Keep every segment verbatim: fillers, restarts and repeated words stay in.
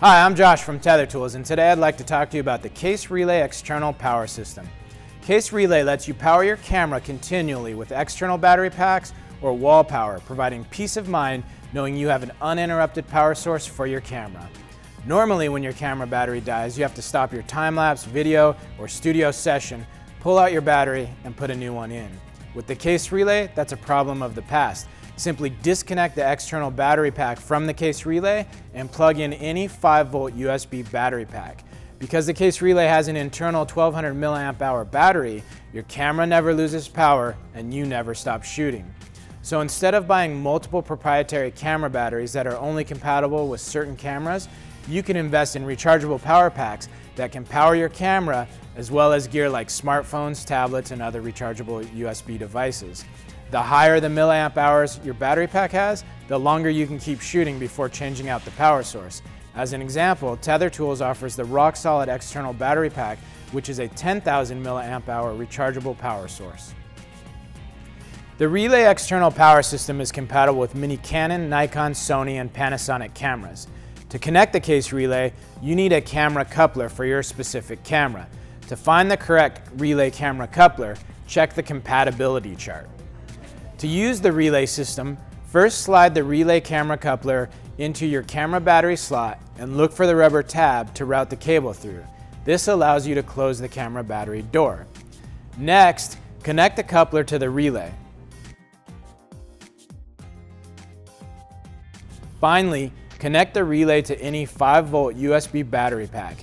Hi, I'm Josh from Tether Tools, and today I'd like to talk to you about the Case Relay External Power System. Case Relay lets you power your camera continually with external battery packs or wall power, providing peace of mind knowing you have an uninterrupted power source for your camera. Normally, when your camera battery dies, you have to stop your time-lapse video or studio session, pull out your battery, and put a new one in. With the Case Relay, that's a problem of the past. Simply disconnect the external battery pack from the Case Relay and plug in any five volt U S B battery pack. Because the Case Relay has an internal twelve hundred milliamp hour battery, your camera never loses power and you never stop shooting. So instead of buying multiple proprietary camera batteries that are only compatible with certain cameras, you can invest in rechargeable power packs that can power your camera as well as gear like smartphones, tablets, and other rechargeable U S B devices. The higher the milliamp hours your battery pack has, the longer you can keep shooting before changing out the power source. As an example, Tether Tools offers the rock-solid external battery pack, which is a ten thousand milliamp hour rechargeable power source. The Relay external power system is compatible with many Canon, Nikon, Sony, and Panasonic cameras. To connect the Case Relay, you need a camera coupler for your specific camera. To find the correct Relay camera coupler, check the compatibility chart. To use the Relay system, first slide the Relay camera coupler into your camera battery slot and look for the rubber tab to route the cable through. This allows you to close the camera battery door. Next, connect the coupler to the Relay. Finally, connect the Relay to any five volt U S B battery pack.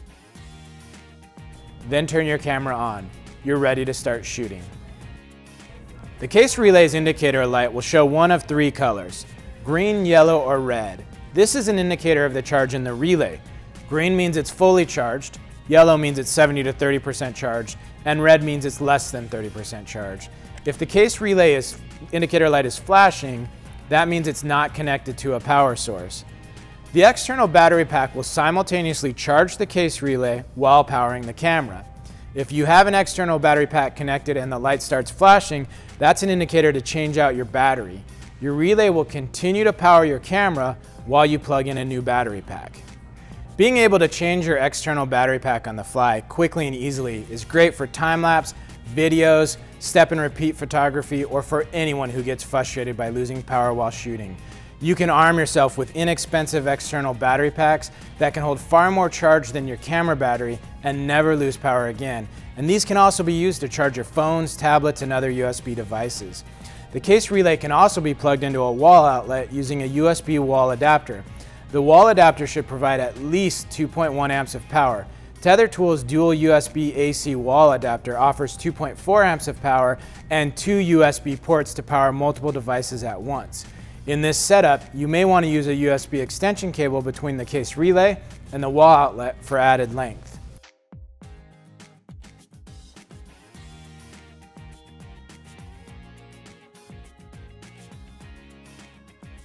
Then turn your camera on. You're ready to start shooting. The Case Relay's indicator light will show one of three colors: green, yellow, or red. This is an indicator of the charge in the relay. Green means it's fully charged, yellow means it's seventy to thirty percent charged, and red means it's less than thirty percent charged. If the Case Relay is, indicator light is flashing, that means it's not connected to a power source. The external battery pack will simultaneously charge the Case Relay while powering the camera. If you have an external battery pack connected and the light starts flashing, that's an indicator to change out your battery. Your relay will continue to power your camera while you plug in a new battery pack. Being able to change your external battery pack on the fly quickly and easily is great for time-lapse, videos, step and repeat photography, or for anyone who gets frustrated by losing power while shooting. You can arm yourself with inexpensive external battery packs that can hold far more charge than your camera battery and never lose power again. And these can also be used to charge your phones, tablets, and other U S B devices. The Case Relay can also be plugged into a wall outlet using a U S B wall adapter. The wall adapter should provide at least two point one amps of power. Tether Tools' dual U S B A C wall adapter offers two point four amps of power and two U S B ports to power multiple devices at once. In this setup, you may want to use a U S B extension cable between the Case Relay and the wall outlet for added length.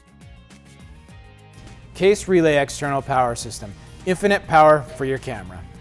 Case Relay external power system. Infinite power for your camera.